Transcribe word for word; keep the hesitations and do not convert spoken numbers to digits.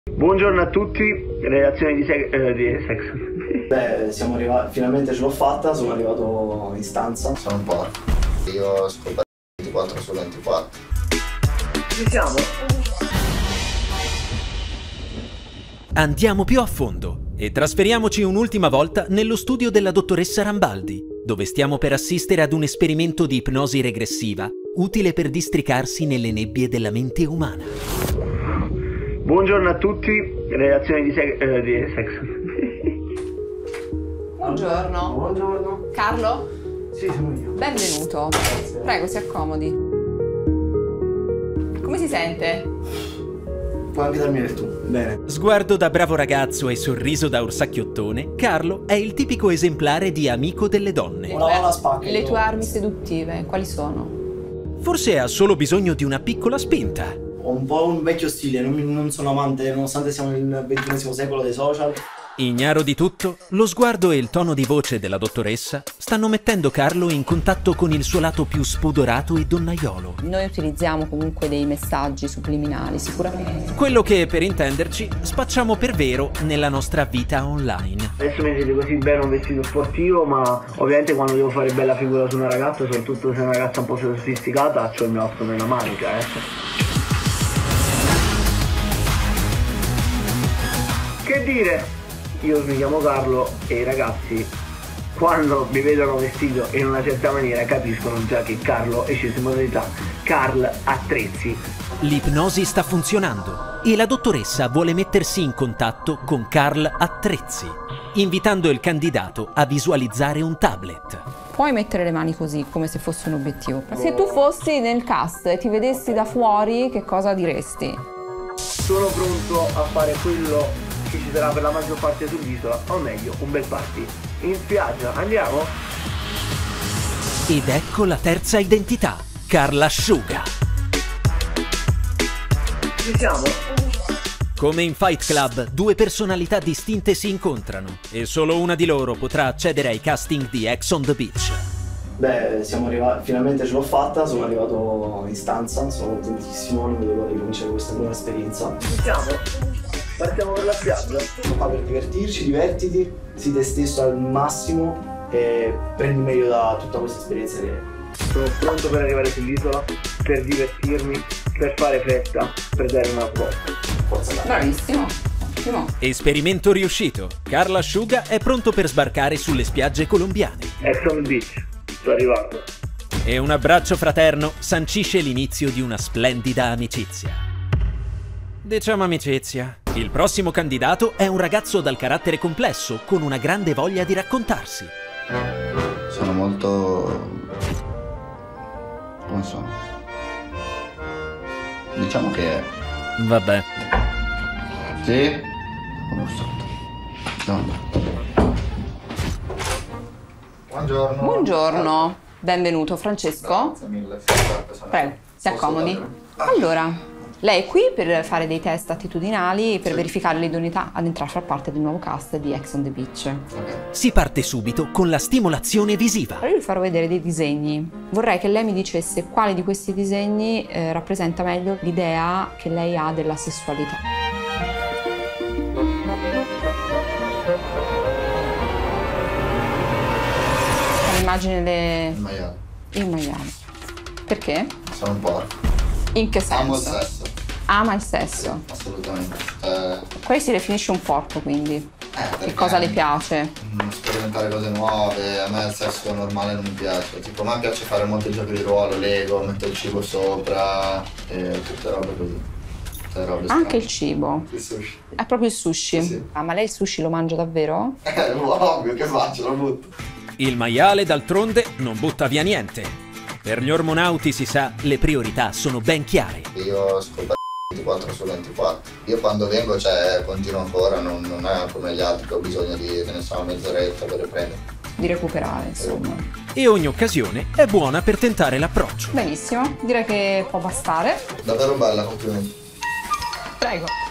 Buongiorno a tutti, redazione di, se eh, di Sex. Beh, siamo arrivati, finalmente ce l'ho fatta, sono arrivato in stanza. Sono un po'. Io ascolto ventiquattro su ventiquattro. Ci siamo? Andiamo più a fondo e trasferiamoci un'ultima volta nello studio della dottoressa Rambaldi, dove stiamo per assistere ad un esperimento di ipnosi regressiva utile per districarsi nelle nebbie della mente umana. Buongiorno a tutti, redazione di, se eh, di Sex. Buongiorno. Buongiorno. Carlo? Sì, sono io. Benvenuto. Grazie. Prego, si accomodi. Come si sente? Puoi anche darmi del tu. Bene. Sguardo da bravo ragazzo e sorriso da orsacchiottone, Carlo è il tipico esemplare di amico delle donne. Una alla spacca. Le tue armi seduttive, quali sono? Forse ha solo bisogno di una piccola spinta. Ho un po' un vecchio stile, non, mi, non sono amante, nonostante siamo nel ventunesimo secolo dei social. Ignaro di tutto, lo sguardo e il tono di voce della dottoressa stanno mettendo Carlo in contatto con il suo lato più spudorato e donnaiolo. Noi utilizziamo comunque dei messaggi subliminali, sicuramente. Quello che, per intenderci, spacciamo per vero nella nostra vita online. Adesso mi vedete così bene un vestito sportivo, ma ovviamente quando devo fare bella figura su una ragazza, soprattutto se è una ragazza un po' sofisticata, c'ho il mio otto nella manica, eh. Che dire? Io mi chiamo Carlo e i ragazzi quando mi vedono vestito in una certa maniera capiscono già che Carlo esce in modalità Carl Attrezzi. L'ipnosi sta funzionando e la dottoressa vuole mettersi in contatto con Carl Attrezzi, invitando il candidato a visualizzare un tablet. Puoi mettere le mani così, come se fosse un obiettivo. Se tu fossi nel cast e ti vedessi da fuori, che cosa diresti? Sono pronto a fare quello che ci sarà per la maggior parte sull'isola, o meglio, un bel party. In spiaggia, andiamo? Ed ecco la terza identità, Carla Asciuga. Ci siamo? Come in Fight Club, due personalità distinte si incontrano e solo una di loro potrà accedere ai casting di Ex on the Beach. Beh, siamo arrivati, finalmente ce l'ho fatta, sono arrivato in stanza, sono contentissimo, non vedo l'ora di cominciare questa nuova esperienza. Ci siamo? Partiamo per la spiaggia. Sono qua per divertirci, divertiti, sii te stesso al massimo e prendi meglio da tutta questa esperienza che... Sono pronto per arrivare sull'isola, per divertirmi, per fare festa, per dare una botta. Forza dai. Bravissimo. Ottimo. Esperimento riuscito. Carla Asciuga è pronto per sbarcare sulle spiagge colombiane. Ex on the Beach, sto arrivando. E un abbraccio fraterno sancisce l'inizio di una splendida amicizia. Diciamo amicizia. Il prossimo candidato è un ragazzo dal carattere complesso, con una grande voglia di raccontarsi. Sono molto... come sono? Diciamo che... Vabbè. Sì? Come sto? No. Buongiorno. Buongiorno. Benvenuto, Francesco. Grazie mille. Prego, si accomodi. Allora, lei è qui per fare dei test attitudinali per Sì. verificare l'idoneità ad entrare a far parte del nuovo cast di Ex on the Beach. Ok. Si parte subito con la stimolazione visiva. Allora io vi farò vedere dei disegni. Vorrei che lei mi dicesse quale di questi disegni eh, rappresenta meglio l'idea che lei ha della sessualità. Immagine le... Il maiale. il maiale. Perché? Sono un porco. In che senso? Amo il sesso. Ama il sesso. Assolutamente. Eh, Poi si definisce un porco, quindi. eh, Che perché- cosa le piace? Mm, sperimentare cose nuove, a me il sesso normale non mi piace, tipo a me piace fare molti giochi di ruolo, Lego, metto il cibo sopra e tutte robe così. Tutte robe strane. Anche il cibo. Il sushi. È proprio il sushi. Sì, sì. Ah, ma lei il sushi lo mangia davvero? Eh, ovvio che faccio, lo butto. Il maiale, d'altronde, non butta via niente. Per gli ormonauti, si sa, le priorità sono ben chiare. Io ascolto ventiquattro su ventiquattro. Io quando vengo, cioè, continuo ancora, non, non è come gli altri che ho bisogno di, che ne so, mezz'oretta per riprendere. Di recuperare, insomma. E ogni occasione è buona per tentare l'approccio. Benissimo, direi che può bastare. Davvero bella, complimenti. Prego.